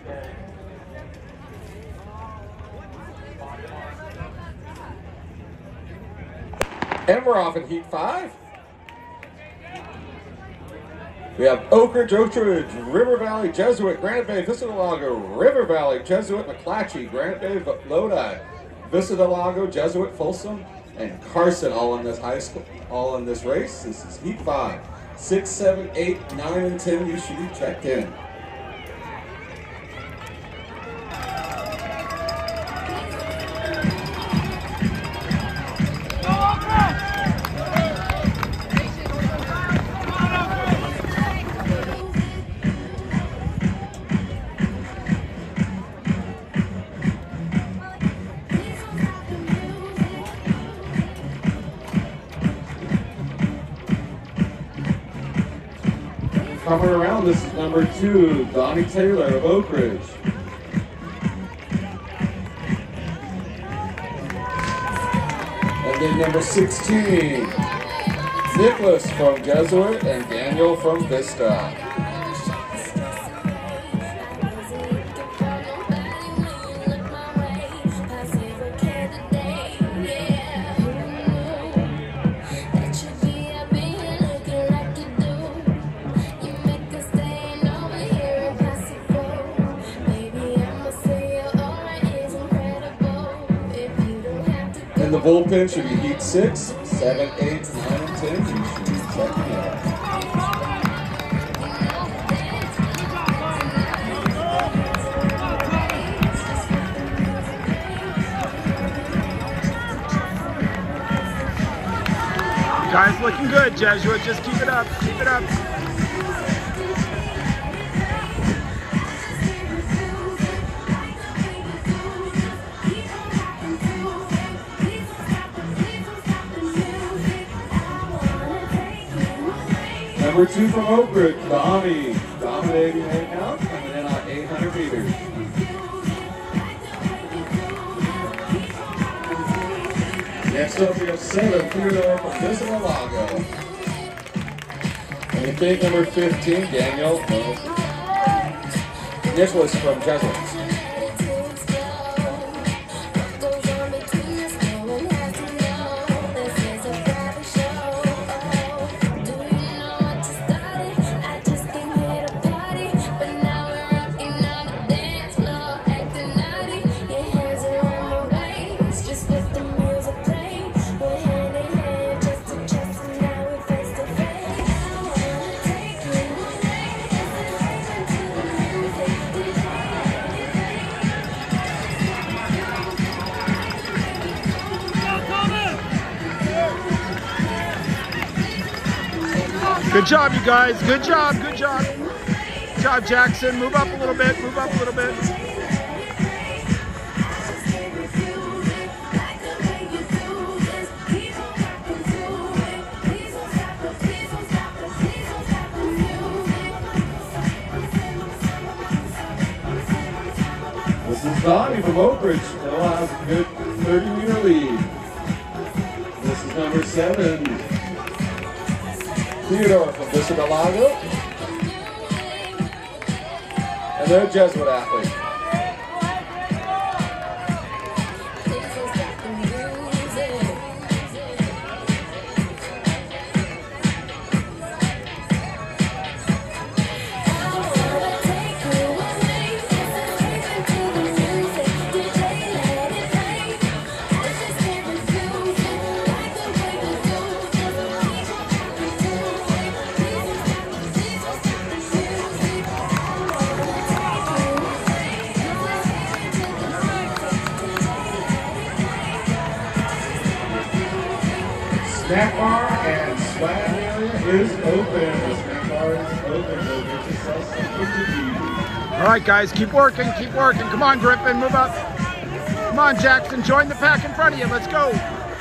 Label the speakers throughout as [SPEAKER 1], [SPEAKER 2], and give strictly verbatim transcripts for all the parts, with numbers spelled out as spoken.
[SPEAKER 1] And we're off in Heat five. We have Oak Ridge, Oak Ridge, River Valley, Jesuit, Granite Bay, Vista del Lago, River Valley, Jesuit, McClatchy, Granite Bay, Lodi, Vista del Lago, Jesuit, Folsom, and Carson all in this high school, all in this race. This is Heat five. Six, seven, eight, nine, and ten, you should be checked in. Coming around, this is number two, Donnie Taylor of Oak Ridge. And then number sixteen, Nicholas from Jesuit and Daniel from Vista. And the bullpen should be Heat six, seven, eight, nine, and ten. You should be checking out.
[SPEAKER 2] Guys, looking good, Jesuit. Just keep it up. Keep it up.
[SPEAKER 1] Number two from Oak Ridge, Donnie, dominating right now, coming in on eight hundred meters. Next up, we have seven, Theodore from Vista del Lago. And the big number fifteen, Daniel Nicholas from Jesuit.
[SPEAKER 2] Good job, you guys. Good job. Good job. Good job, Jackson. Move up a little bit. Move up a little bit.
[SPEAKER 1] This is Donnie from Oak Ridge. Still has a good thirty meter lead. This is number seven, Theodore from Vista del Lago. And they're a Jesuit athlete. Snack bar and swag area is open. The snack bar is open. Go get yourself something to eat.
[SPEAKER 2] All right, guys, keep working, keep working. Come on, Griffin, move up. Come on, Jackson, join the pack in front of you. Let's go.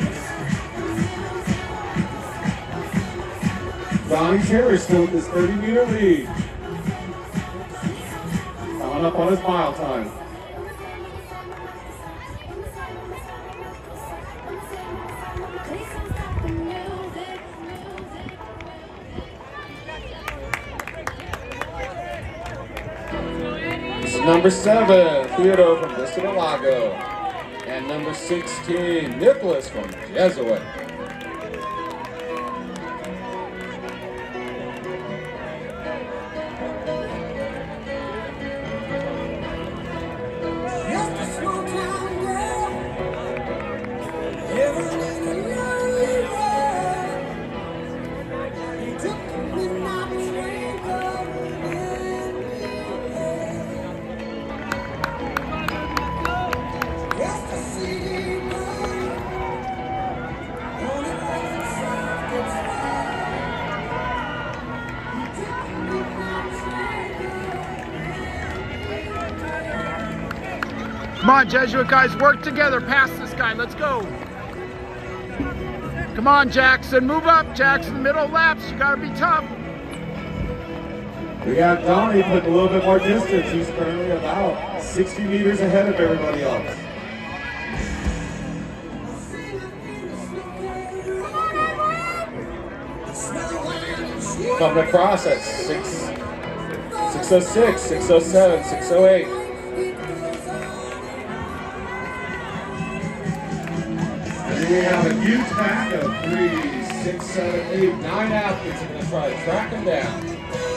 [SPEAKER 1] Donnie Taylor still with his thirty meter lead. Coming up on his mile time. This is number seven, Theodore from Vista del Lago. And number sixteen, Nicholas from Jesuit.
[SPEAKER 2] Come on, Jesuit guys, work together. Pass this guy. Let's go. Come on, Jackson. Move up, Jackson. Middle laps. You got to be tough.
[SPEAKER 1] We got Donnie putting a little bit more distance. He's currently about sixty meters ahead of everybody else. Coming across at six, six oh six, six oh seven, six oh eight. We have a huge pack of three, six, seven, eight, nine athletes are going to try to track them down.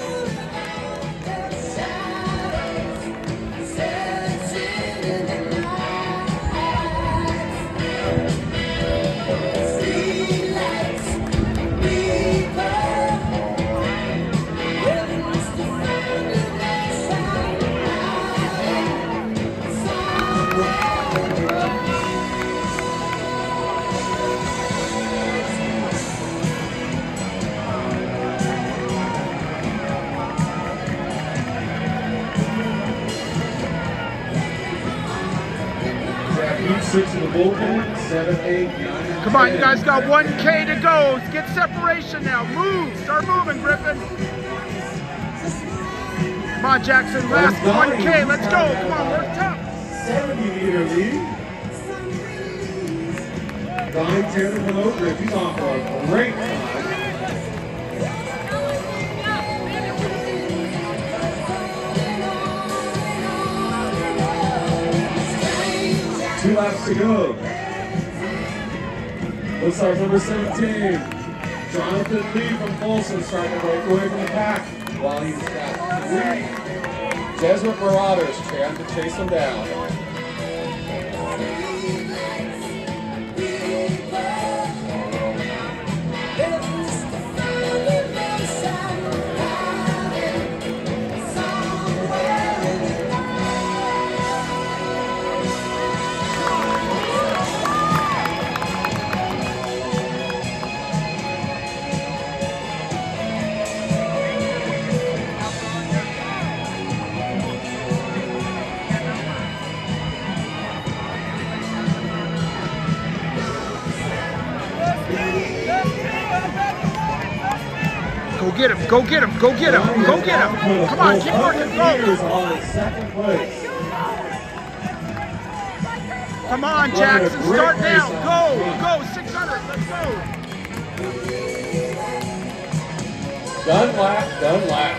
[SPEAKER 1] Six in the bullpen, seven, eight, nine.
[SPEAKER 2] Come on, you guys got one K to go. Get separation now. Move. Start moving, Griffin. Come on, Jackson. Last one K. Let's go. Come on, work tough.
[SPEAKER 1] seventy meter lead. Donnie Taylor from Oak Ridge. He's on for a great time. Two laps to go. Looks like number seventeen, Jonathan Lee from Folsom, starting to break away from the pack while he's got three Jesuit Marauders trying to chase him down.
[SPEAKER 2] Go get him, go get him, go get him, go get him. Come on, keep working, go. Come on, Jackson, start now. Go, go, six hundred, let's go.
[SPEAKER 1] Done lap, done lap.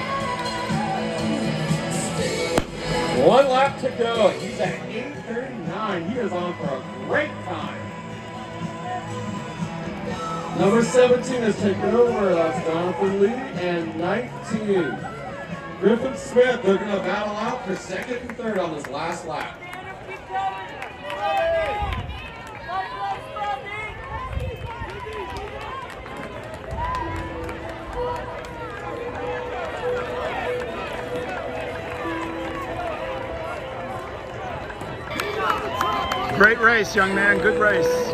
[SPEAKER 1] One lap to go. He's at eight thirty-nine. He is on for a great time. Number seventeen has taken over. That's Jonathan Lee. And nineteen, Griffin Smith. They're going to battle out for second and third on this last lap.
[SPEAKER 2] Great race, young man. Good race.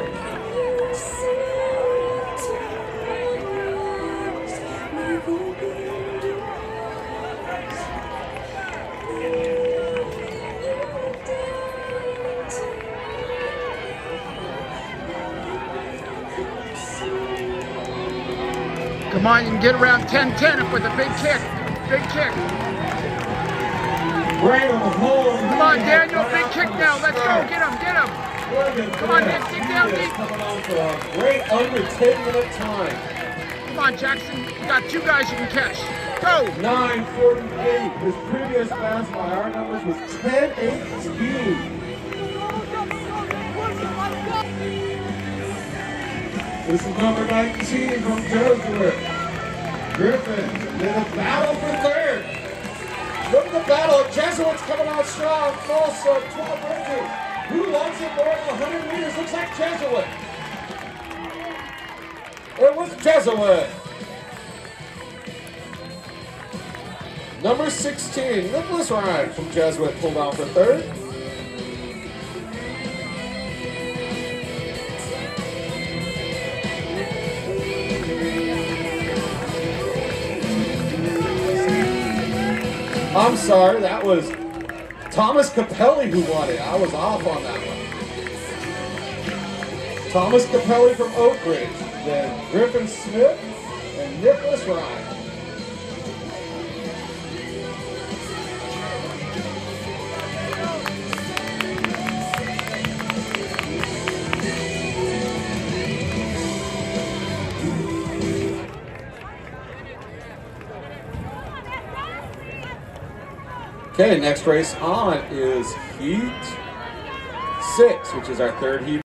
[SPEAKER 2] Come on, you can get around ten ten with a big kick. Big kick. Come on, Daniel, big kick now. Let's go. Get him, get him. Come on, Nick, dig down deep.
[SPEAKER 1] Coming on for a great under ten minute time.
[SPEAKER 2] Come on, Jackson. You got two guys you can catch. Go!
[SPEAKER 1] nine forty-eight. His previous fast by our numbers was ten eighteen. This is number nineteen from Jesuit. Griffin in the battle for third. Look at the battle. Jesuit's coming out strong. Also, twelve fifty. Who wants it more than one hundred meters? Looks like Jesuit. It was Jesuit. Number sixteen, Nicholas Ryan from Jesuit pulled out for third. I'm sorry, that was Thomas Capelli who won it. I was off on that one. Thomas Capelli from Oak Ridge, then Griffin Smith and Nicholas Ryan. Okay, next race on is Heat six, which is our third heat.